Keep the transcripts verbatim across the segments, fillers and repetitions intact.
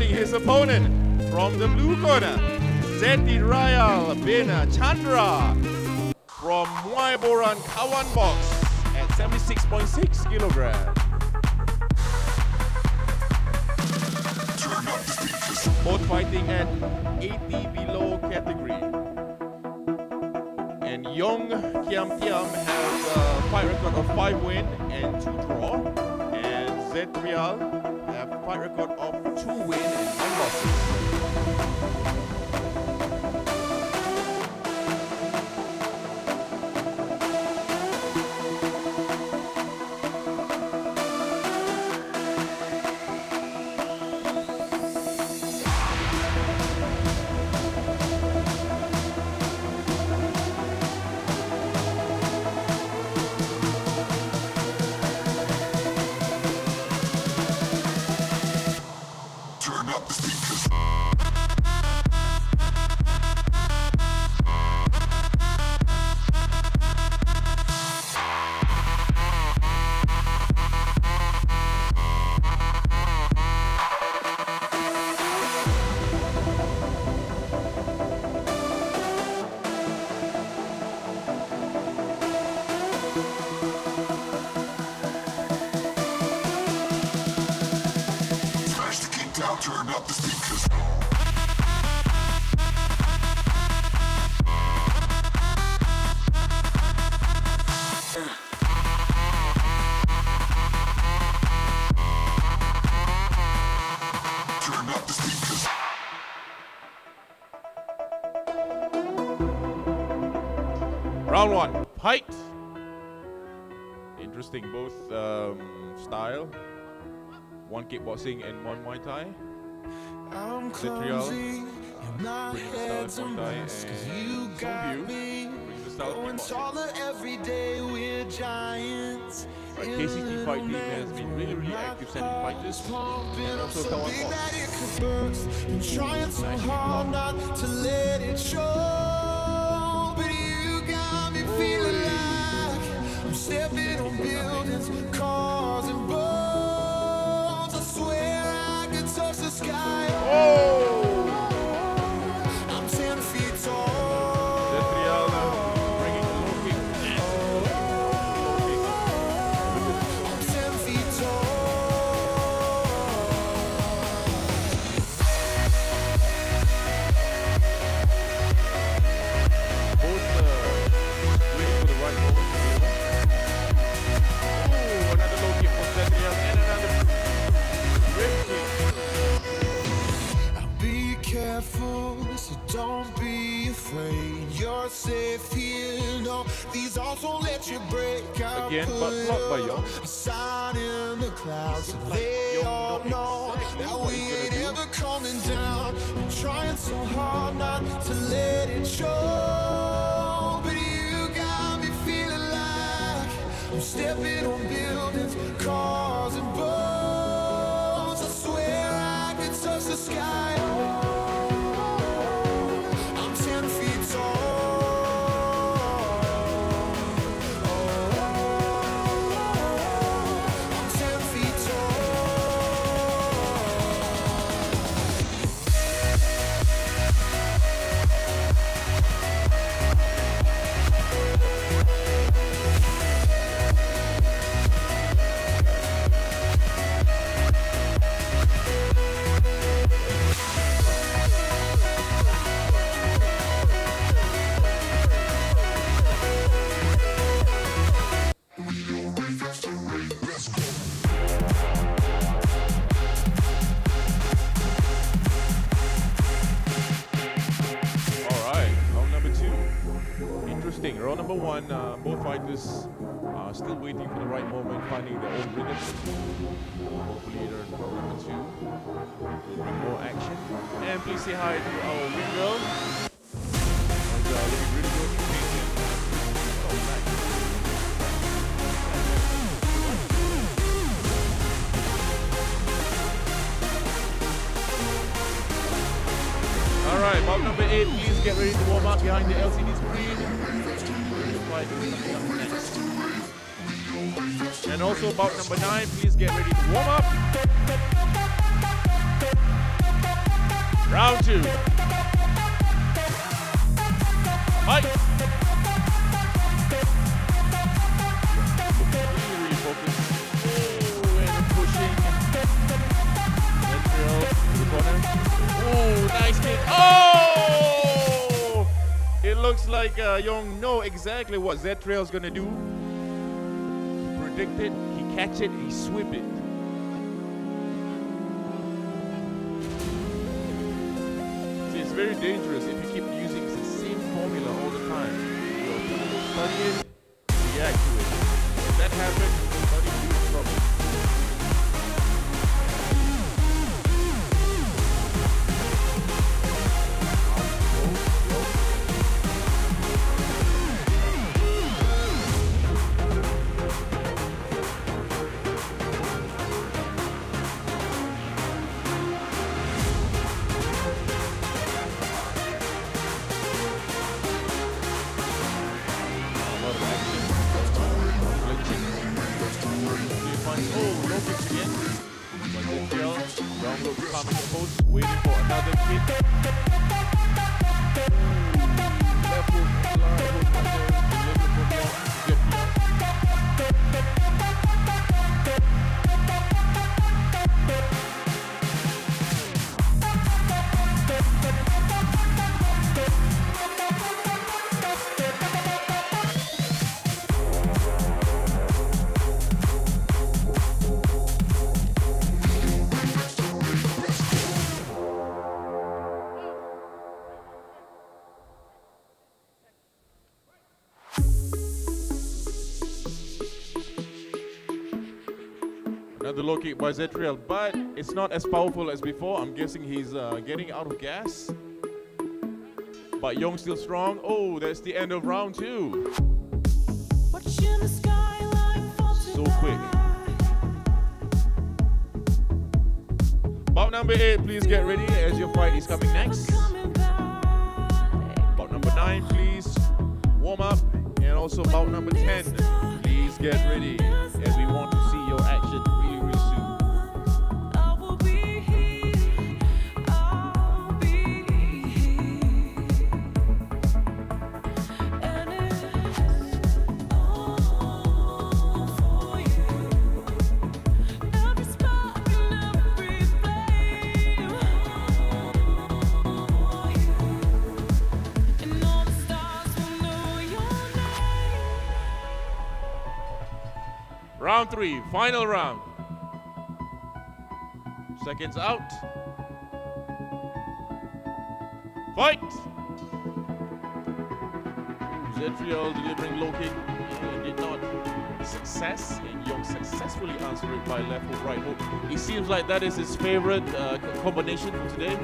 facing his opponent from the blue corner, Zeti Rayal bin Chandra from Muay Boran Kawan Box at seventy-six point six kilograms. Both fighting at eighty below category. And Yong Kiam Tiam has a fight record of five win and two draw. And Zetrial have a fight record of two win and one losses. Turn up the speakers. Turn up the speakers. Round one, fight. Interesting, both um, style. One kickboxing and one Muay Thai. I'm clumsy and my head's a mess, cause you got me going taller every day, we're giants. Right, K C T fight team has been really, really active sending fighters. And also Kawan Box. I'm trying so hard not to let it show, but you got me feeling like I'm stepping on buildings, cars and boats. I swear I could touch the sky. Oh! I'm ten feet tall. Zetrial bringing the low kick. I'm ten feet tall. Both uh, waiting for the right moment. Oh, another low kick from Zetrial and another rib kick. Be careful, so don't be afraid. You're safe here, no. These arms won't let you break. I'll Again, but blocked by Yong. a sign in the clouds, so Like they Yong all know know exactly that what we he's gonna ain't do. ever coming down. I'm trying so hard not to let it show, but you got me feeling like I'm stepping on buildings, cars and boats. I swear I could touch the sky. I'm ten feet tall. I'm ten feet tall. Alright, round number two. Interesting. Round number one, uh, both fighters are still waiting for the right moment, finding their own rhythm. Hopefully, in round number two will bring more action. And please say hi to our wing girl. She's uh, looking really good, amazing. Oh, nice. Alright, bout number eight, please get ready to warm up behind the L C D screen. Fight is coming up next. And also bout number nine, please get ready to warm up. Round two. Fight. Really, really focused. Oh, and pushing. Zetriel to the corner. Oh, nice kick. Oh! It looks like uh, Young know exactly what Zetriel's gonna do. Predict it, he catch it, he sweep it. See, it's very dangerous if you keep using the same formula all the time. Your opponent will study it, react to it. If that happens, study huge trouble. Another low kick by Zetriel, but it's not as powerful as before. I'm guessing he's uh, getting out of gas. But Young still strong. Oh, that's the end of round two. So quick. Bout number eight, please get ready as your fight is coming next. Bout number nine, please warm up. And also bout number ten, please get ready as we want to see your action really, really soon. Round three, final round. Seconds out. Fight! Zetriel delivering low kick. He did not success, and Young successfully answered it by left hook, right hook. It seems like that is his favorite uh, combination for today.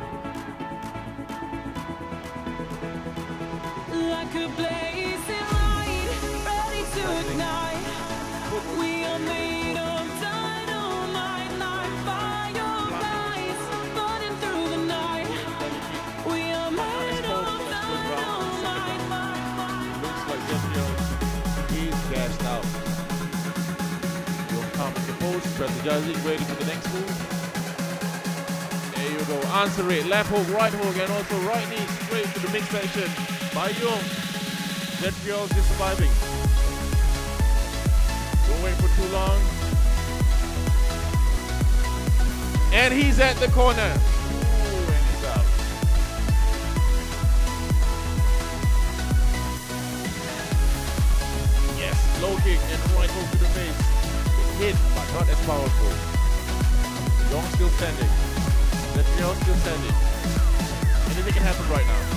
Like a blazing light, ready to ignite. We are made of dynamite, like fireflies, burning through the night. We are made of dynamite. Looks like Zetriel is gassed out. Young calm and composed, strategizing, waiting for the next move. There you go, answer it, left hook, right hook, and also right knee straight to the midsection by Young. Zetriel is surviving. Don't wait for too long. And he's at the corner. Ooh, and he's out. Yes, low kick and right hook to the face. It hit, but not as powerful. Young still standing. Zetriel still standing. Anything can happen right now.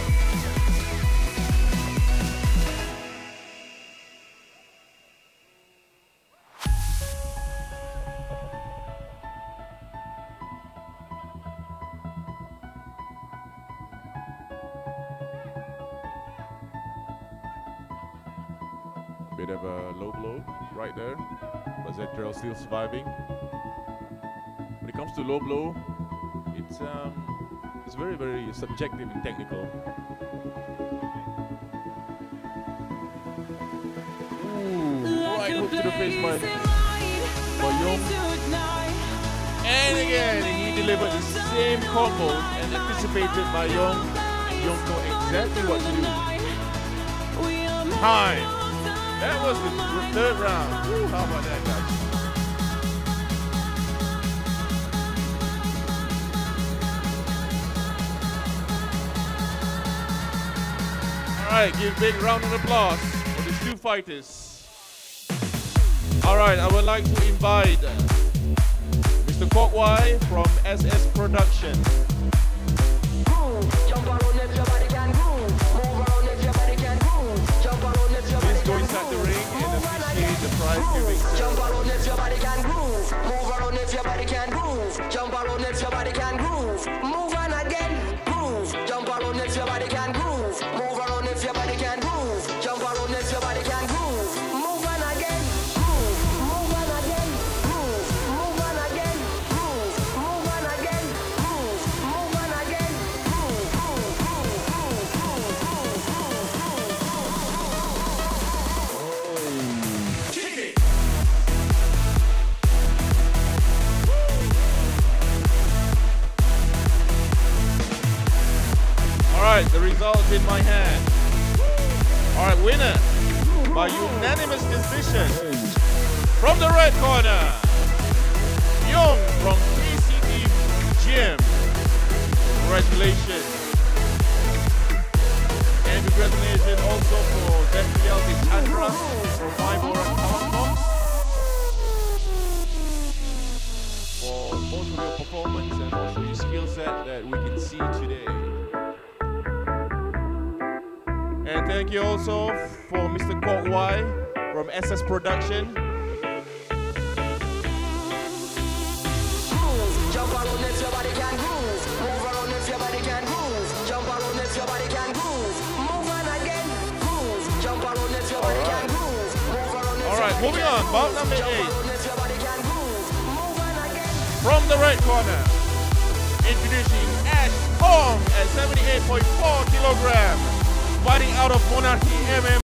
Bit of a low blow right there, but Zetriel still surviving. When it comes to low blow, it's um, it's very, very subjective and technical. Ooh, right hook to the face by, by Young. And again, he delivered the same combo and anticipated by Young. Young know exactly what to do. Time. That was the third round. Woo, how about that, guys? All right, give a big round of applause for these two fighters. All right, I would like to invite Mister Kokwai from S S Production. Please go inside the ring and appreciate the prize giving. Jump around if your body can groove. Move around if your body can groove. Jump around if your body can groove. Move on again, groove. Jump around if your body can groove. Move around if your body can groove. Jump around if your body can groove. Move on again, groove. Move on again, groove. Move on again, groove. Move on again, groove. Move on again, groove. Groove, groove, groove, groove, groove, groove, groove. Kick it. All right, the result in my hand. All right, winner by unanimous decision from the red corner, Young from K C T Gym. Congratulations. And congratulations also for Daniel Chandra from Ivor and Power for both of your performance and also your skill set that we can see today. And thank you also for Mister Kokwai from S S Production. Jump around if your body can groove. Move around if your body can groove. Jump around if your body can groove. Move on again, groove. Jump around if your body can groove. Move around if All right, moving on, bout number Jump eight. around if your body can groove. Move on again. From the red corner, introducing Ash Hong at seventy-eight point four kilograms, fighting out of Monarchy M M